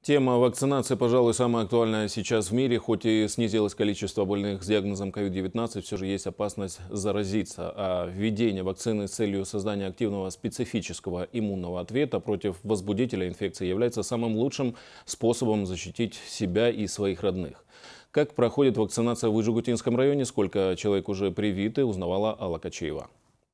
Тема вакцинации, пожалуй, самая актуальная сейчас в мире. Хоть и снизилось количество больных с диагнозом COVID-19, все же есть опасность заразиться. А введение вакцины с целью создания активного специфического иммунного ответа против возбудителя инфекции является самым лучшим способом защитить себя и своих родных. Как проходит вакцинация в Выжигутинском районе, сколько человек уже привиты, узнавала Алла Качеева.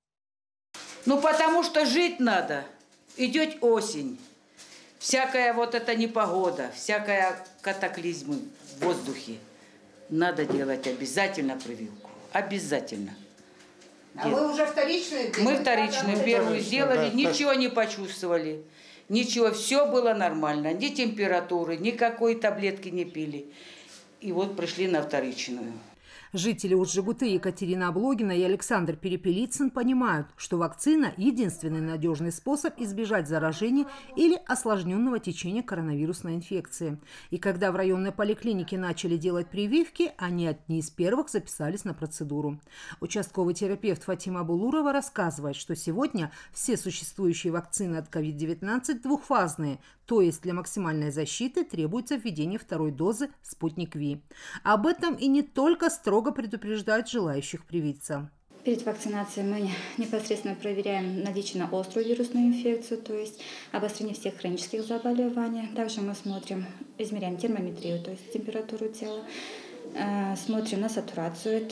Потому что жить надо. Идет осень. Всякая вот эта непогода, всякая катаклизмы в воздухе. Надо делать обязательно прививку. Обязательно. А вы уже вторичную делали? Мы вторичную первую сделали, ничего не почувствовали. Ничего, все было нормально. Ни температуры, никакой таблетки не пили. И вот пришли на вторичную. Жители Уджигуты Екатерина Облогина и Александр Перепелицын понимают, что вакцина – единственный надежный способ избежать заражения или осложненного течения коронавирусной инфекции. И когда в районной поликлинике начали делать прививки, они одни из первых записались на процедуру. Участковый терапевт Фатима Булурова рассказывает, что сегодня все существующие вакцины от COVID-19 двухфазные, то есть для максимальной защиты требуется введение второй дозы «Спутник Ви». Об этом и не только строго предупреждают желающих привиться. Перед вакцинацией мы непосредственно проверяем наличие на острую вирусную инфекцию, то есть обострение всех хронических заболеваний. Также мы измеряем термометрию, то есть температуру тела, смотрим на сатурацию,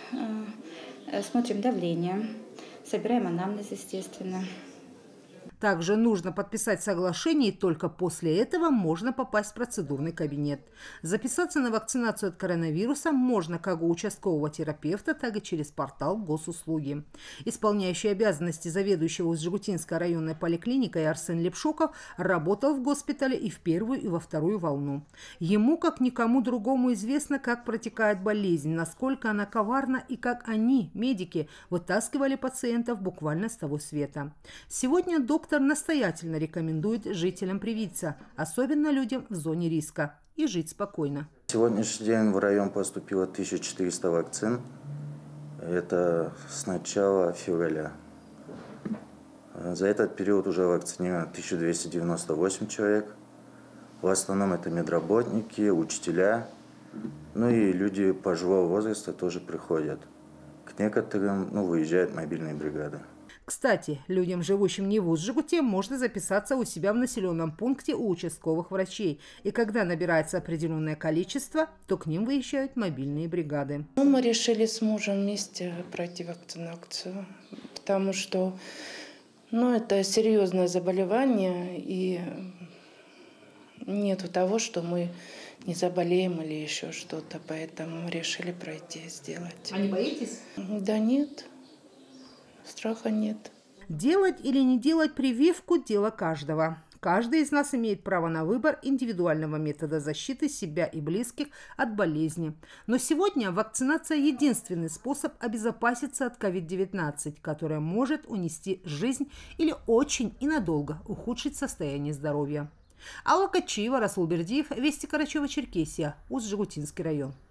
смотрим давление, собираем анамнез, естественно. Также нужно подписать соглашение, и только после этого можно попасть в процедурный кабинет. Записаться на вакцинацию от коронавируса можно как у участкового терапевта, так и через портал госуслуги. Исполняющий обязанности заведующего Уджигутинской районной поликлиникой Арсен Лепшуков работал в госпитале и в первую, и во вторую волну. Ему, как никому другому, известно, как протекает болезнь, насколько она коварна и как они, медики, вытаскивали пациентов буквально с того света. Сегодня доктор настоятельно рекомендует жителям привиться, особенно людям в зоне риска, и жить спокойно. На сегодняшний день в район поступило 1400 вакцин. Это с начала февраля. За этот период уже вакцинировано 1298 человек. В основном это медработники, учителя, ну и люди пожилого возраста тоже приходят. К некоторым выезжают мобильные бригады. Кстати, людям, живущим не в Уджигуте, можно записаться у себя в населенном пункте у участковых врачей. И когда набирается определенное количество, то к ним выезжают мобильные бригады. Мы решили с мужем вместе пройти вакцинацию, потому что это серьезное заболевание, и нету того, что мы не заболеем или еще что-то, поэтому решили пройти, сделать. А не боитесь? Да нет. Страха нет. Делать или не делать прививку – дело каждого. Каждый из нас имеет право на выбор индивидуального метода защиты себя и близких от болезни. Но сегодня вакцинация – единственный способ обезопаситься от COVID-19, которая может унести жизнь или очень и надолго ухудшить состояние здоровья. Алла Качеева, Расул Бердиев, Вести Карачева, Черкесия, Уджигутинский район.